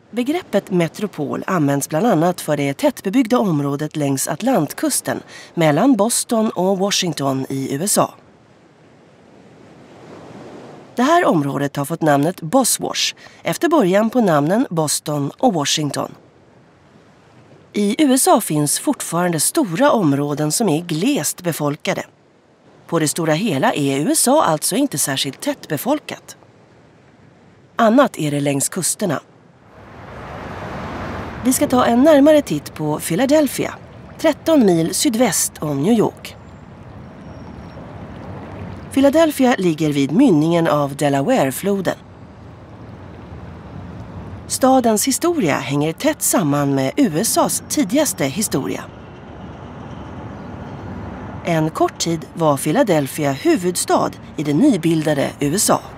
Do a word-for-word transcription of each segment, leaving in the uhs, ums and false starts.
Begreppet metropol används bland annat för det tättbebyggda området längs Atlantkusten mellan Boston och Washington i U S A. Det här området har fått namnet Boswash efter början på namnen Boston och Washington. I U S A finns fortfarande stora områden som är glest befolkade. På det stora hela är U S A alltså inte särskilt tättbefolkat. Annat är det längs kusterna. Vi ska ta en närmare titt på Philadelphia, tretton mil sydväst om New York. Philadelphia ligger vid mynningen av Delaware-floden. Stadens historia hänger tätt samman med U S A:s tidigaste historia. En kort tid var Philadelphia huvudstad i det nybildade U S A.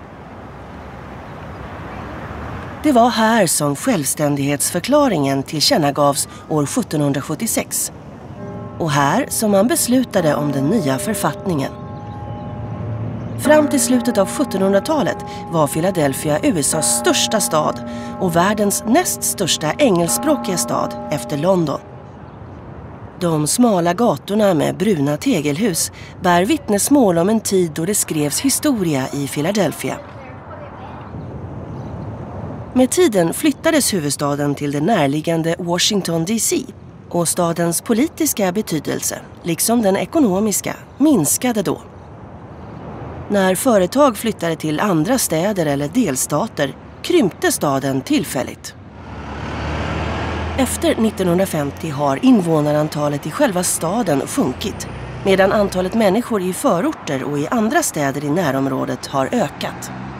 Det var här som självständighetsförklaringen tillkännagavs år sjuttonhundrasjuttiosex. Och här som man beslutade om den nya författningen. Fram till slutet av sjuttonhundratalet var Philadelphia U S A:s största stad och världens näst största engelskspråkiga stad efter London. De smala gatorna med bruna tegelhus bär vittnesmål om en tid då det skrevs historia i Philadelphia. Med tiden flyttades huvudstaden till det närliggande Washington D C och stadens politiska betydelse, liksom den ekonomiska, minskade då. När företag flyttade till andra städer eller delstater krympte staden tillfälligt. Efter nittonhundrafemtio har invånarantalet i själva staden sjunkit, medan antalet människor i förorter och i andra städer i närområdet har ökat.